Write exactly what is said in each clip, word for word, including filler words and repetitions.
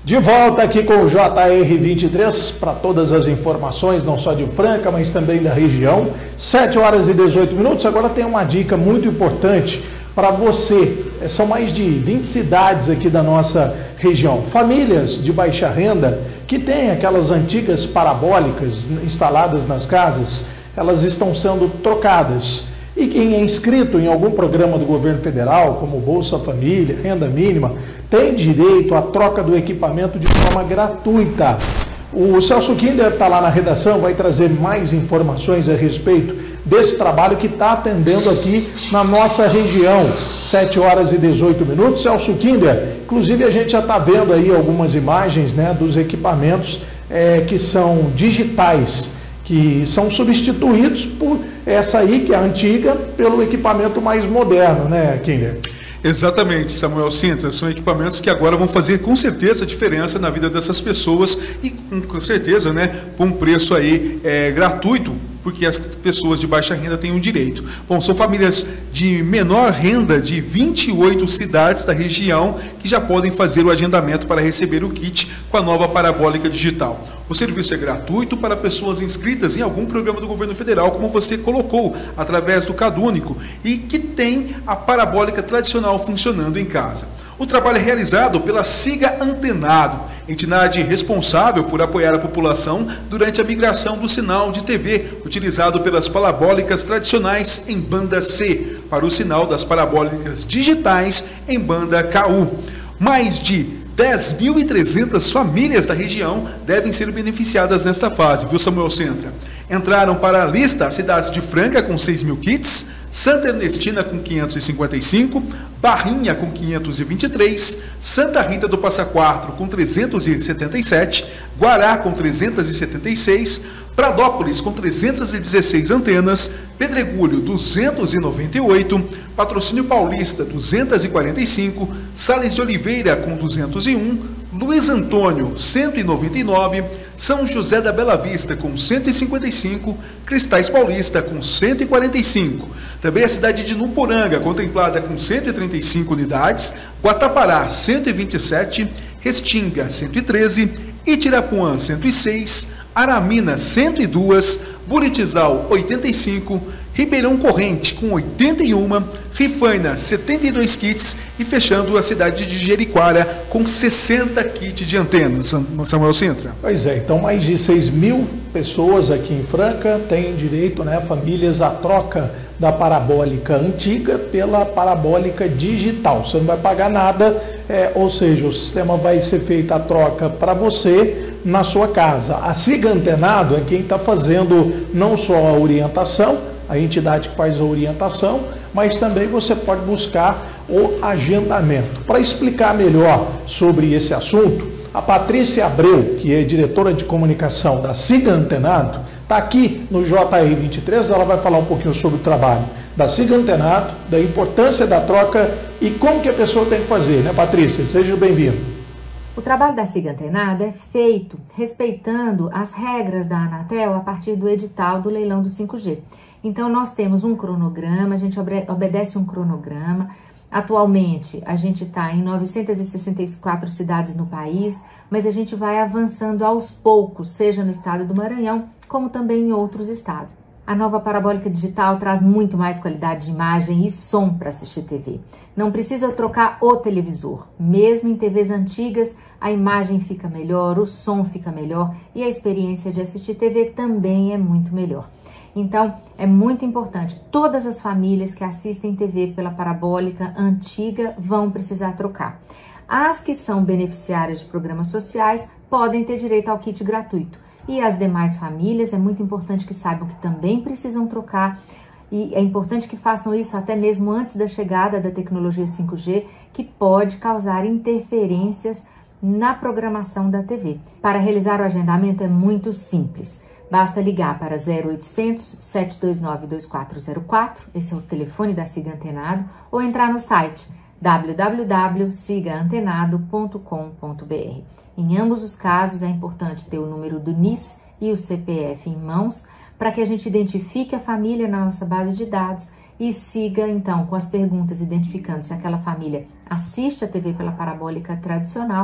De volta aqui com o J R vinte e três para todas as informações, não só de Franca, mas também da região. sete horas e dezoito minutos. Agora tem uma dica muito importante para você. São mais de vinte cidades aqui da nossa região. Famílias de baixa renda que têm aquelas antigas parabólicas instaladas nas casas, elas estão sendo trocadas. E quem é inscrito em algum programa do governo federal, como Bolsa Família, Renda Mínima, tem direito à troca do equipamento de forma gratuita. O Celso Kinder está lá na redação, vai trazer mais informações a respeito desse trabalho que está atendendo aqui na nossa região. sete horas e dezoito minutos. Celso Kinder, inclusive a gente já está vendo aí algumas imagens, né, dos equipamentos é, que são digitais, que são substituídos por essa aí, que é a antiga, pelo equipamento mais moderno, né, Kinder? Exatamente, Samuel Sintra, são equipamentos que agora vão fazer com certeza a diferença na vida dessas pessoas e com certeza, né, com um preço aí é, gratuito, porque as pessoas de baixa renda têm um direito. Bom, são famílias de menor renda de vinte e oito cidades da região que já podem fazer o agendamento para receber o kit com a nova parabólica digital. O serviço é gratuito para pessoas inscritas em algum programa do governo federal, como você colocou, através do CadÚnico, e que tem a parabólica tradicional funcionando em casa. O trabalho é realizado pela Siga Antenado, entidade responsável por apoiar a população durante a migração do sinal de T V, utilizado pelas parabólicas tradicionais em banda C, para o sinal das parabólicas digitais em banda K U. Mais de dez mil e trezentas famílias da região devem ser beneficiadas nesta fase, viu, Samuel Sintra? Entraram para a lista as cidades de Franca com seis mil kits, Santa Ernestina com quinhentos e cinquenta e cinco, Barrinha com quinhentos e vinte e três, Santa Rita do Passa Quatro com trezentos e setenta e sete, Guará com trezentos e setenta e seis, Pradópolis com trezentas e dezesseis antenas, Pedregulho duzentos e noventa e oito, Patrocínio Paulista duzentos e quarenta e cinco, Sales de Oliveira com duzentos e um, Luiz Antônio cento e noventa e nove, São José da Bela Vista com cento e cinquenta e cinco, Cristais Paulista com cento e quarenta e cinco. Também a cidade de Nuporanga, contemplada com cento e trinta e cinco unidades, Guatapará cento e vinte e sete, Restinga cento e treze, Itirapuã cento e seis, Aramina cento e dois, Buritizal oitenta e cinco, Ribeirão Corrente com oitenta e um, Rifaina setenta e dois kits e fechando a cidade de Jeriquara com sessenta kits de antenas, Samuel Sintra. Pois é, então mais de seis mil pessoas aqui em Franca têm direito, né, famílias, à troca da parabólica antiga pela parabólica digital. Você não vai pagar nada, é, ou seja, o sistema vai ser feita a troca para você na sua casa. A Siga Antenado é quem está fazendo não só a orientação, a entidade que faz a orientação, mas também você pode buscar o agendamento. Para explicar melhor sobre esse assunto, a Patrícia Abreu, que é diretora de comunicação da Siga Antenado, está aqui no J R vinte e três, ela vai falar um pouquinho sobre o trabalho da Siga Antenado, da importância da troca e como que a pessoa tem que fazer, né, Patrícia? Seja bem-vindo. O trabalho da Siga Antenado é feito respeitando as regras da Anatel a partir do edital do leilão do cinco G. Então, nós temos um cronograma, a gente obedece um cronograma. Atualmente, a gente está em novecentas e sessenta e quatro cidades no país, mas a gente vai avançando aos poucos, seja no estado do Maranhão, como também em outros estados. A nova parabólica digital traz muito mais qualidade de imagem e som para assistir T V. Não precisa trocar o televisor. Mesmo em T Vs antigas, a imagem fica melhor, o som fica melhor e a experiência de assistir T V também é muito melhor. Então, é muito importante. Todas as famílias que assistem T V pela parabólica antiga vão precisar trocar. As que são beneficiárias de programas sociais podem ter direito ao kit gratuito. E as demais famílias, é muito importante que saibam que também precisam trocar. E é importante que façam isso até mesmo antes da chegada da tecnologia cinco G, que pode causar interferências na programação da T V. Para realizar o agendamento é muito simples. Basta ligar para zero oitocentos, sete dois nove, dois quatro zero quatro, esse é o telefone da Siga Antenado, ou entrar no site w w w ponto siga antenado ponto com ponto b r. Em ambos os casos é importante ter o número do N I S e o C P F em mãos para que a gente identifique a família na nossa base de dados e siga então com as perguntas identificando se aquela família assiste a T V pela parabólica tradicional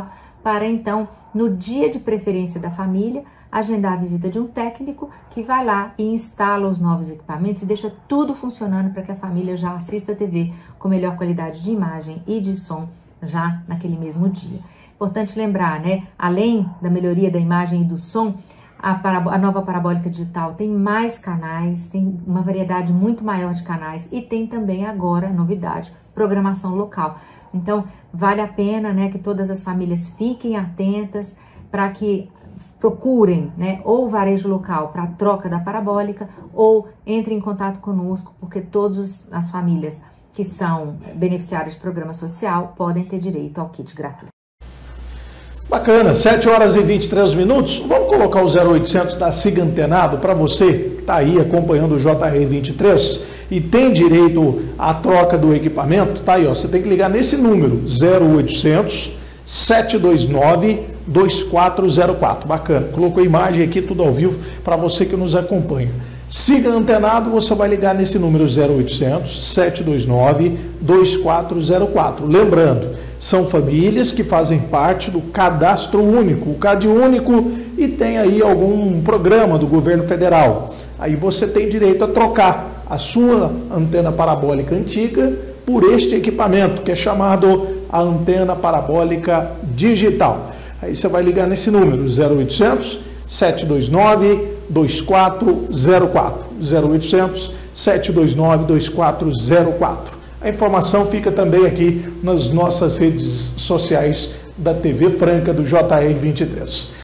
para então, no dia de preferência da família, agendar a visita de um técnico que vai lá e instala os novos equipamentos e deixa tudo funcionando para que a família já assista a T V com melhor qualidade de imagem e de som já naquele mesmo dia. Importante lembrar, né? Além da melhoria da imagem e do som, a, a nova parabólica digital tem mais canais, tem uma variedade muito maior de canais e tem também agora, novidade, programação local. Então, vale a pena, né, que todas as famílias fiquem atentas para que procurem, né, ou o varejo local para a troca da parabólica ou entrem em contato conosco, porque todas as famílias que são beneficiárias de programa social podem ter direito ao kit gratuito. Bacana, sete horas e vinte e três minutos. Vamos colocar o zero oitocentos da Siga Antenado para você que está aí acompanhando o J R vinte e três e tem direito à troca do equipamento. Tá aí, ó, você tem que ligar nesse número, zero oitocentos, sete dois nove, dois quatro zero quatro. Bacana, colocou a imagem aqui, tudo ao vivo, para você que nos acompanha. Siga Antenado, você vai ligar nesse número zero oitocentos, sete dois nove, dois quatro zero quatro. Lembrando, são famílias que fazem parte do Cadastro Único, o CAD Único, e tem aí algum programa do governo federal. Aí você tem direito a trocar a sua antena parabólica antiga por este equipamento, que é chamado a antena parabólica digital. Aí você vai ligar nesse número, zero oitocentos, sete dois nove, dois quatro zero quatro, zero oitocentos, sete dois nove, dois quatro zero quatro. A informação fica também aqui nas nossas redes sociais da T V Franca do J R vinte e três.